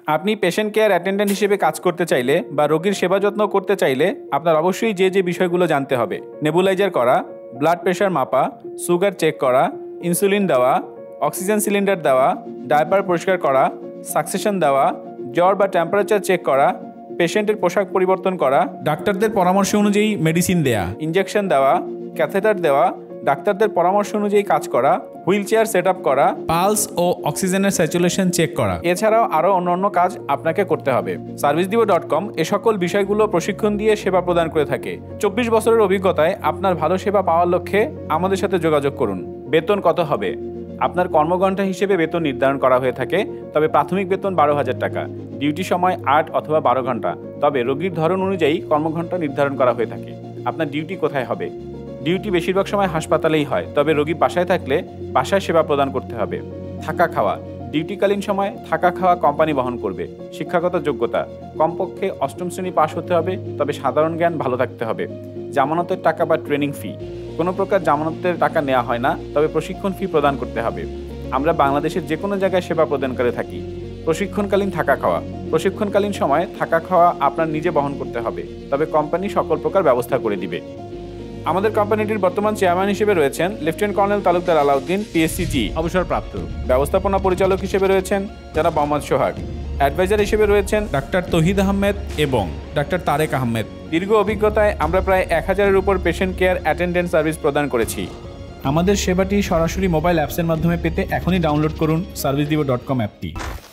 আপনি patient care attendant হিসেবে কাজ করতে চাইলে বা রোগীর সেবা যত্ন করতে চাইলে আপনার অবশ্যই যে বিষয়গুলো জানতে হবে: নেবুলাইজার করা, ব্লাড প্রেশার মাপা, সুগার চেক করা, ইনসুলিন দেওয়া, অক্সিজেন সিলিন্ডার দেওয়া, ডায়াপার পরিষ্কার করা, সাকসেশন দেওয়া, জ্বর বা টেম্পারেচার চেক করা, পেশেন্টের পোশাক পরিবর্তন করা, ডাক্তারদের পরামর্শ অনুযায়ী মেডিসিন দেয়া, ইনজেকশন দেওয়া, ক্যাথেটার দেওয়া, ডাক্তারদের পরামর্শ অনুযায়ী কাজ করা, হুইল চেয়ার সেট আপ করা, পালস ও অক্সিজেনের স্যাচুরেশন চেক করা। এছাড়াও আরও অন্যান্য কাজ আপনাকে করতে হবে। servicedivo.com এ সকল বিষয়গুলো প্রশিক্ষণ দিয়ে সেবা প্রদান করে থাকে। 24 বছরের অভিজ্ঞতায় আপনার ভালো সেবা পাওয়ার লক্ষ্যে আমাদের সাথে যোগাযোগ করুন। বেতন কত হবে? আপনার কর্মঘণ্টা হিসেবে বেতন নির্ধারণ করা হয়ে থাকে, তবে প্রাথমিক বেতন 12,000 টাকা। ডিউটি সময় 8 অথবা 12 ঘন্টা, তবে রোগীর ধরন অনুযায়ী কর্মঘণ্টা নির্ধারণ করা হয়ে থাকে। আপনার ডিউটি কোথায় হবে? ডিউটি বেশিরভাগ সময় হাসপাতালেই হয়, তবে রোগী বাসায় থাকলে বাসায় সেবা প্রদান করতে হবে। থাকা খাওয়া: ডিউটিকালীন সময় থাকা খাওয়া কোম্পানি বহন করবে। শিক্ষাগত যোগ্যতা: কমপক্ষে 8ম শ্রেণী পাস হতে হবে, তবে সাধারণ জ্ঞান ভালো থাকতে হবে। জামানতের টাকা বা ট্রেনিং ফি: কোনো প্রকার জামানতের টাকা নেওয়া হয় না, তবে প্রশিক্ষণ ফি প্রদান করতে হবে। আমরা বাংলাদেশের যে কোনো জায়গায় সেবা প্রদান করে থাকি। প্রশিক্ষণকালীন থাকা খাওয়া: প্রশিক্ষণকালীন সময় থাকা খাওয়া আপনার নিজে বহন করতে হবে, তবে কোম্পানি সকল প্রকার ব্যবস্থা করে দিবে। আমাদের কোম্পানিটির বর্তমান চেয়ারম্যান হিসেবে রয়েছেন লেফটেন্যান্ট কর্নেল তালুকদার আলাউদ্দিন, পিএসসিজি অবসরপ্রাপ্ত। ব্যবস্থাপনা পরিচালক হিসেবে রয়েছেন জনাব মোহাম্মদ সোহাগ। অ্যাডভাইজার হিসেবে রয়েছেন ডাক্তার তহিদ আহমেদ এবং ডাক্তার তারেক আহমেদ। দীর্ঘ অভিজ্ঞতায় আমরা প্রায় 1000-এর উপর পেশেন্ট কেয়ার অ্যাটেন্ডেন্ট সার্ভিস প্রদান করেছি। আমাদের সেবাটি সরাসরি মোবাইল অ্যাপসের মাধ্যমে পেতে এখনই ডাউনলোড করুন servicedivo.com অ্যাপটি।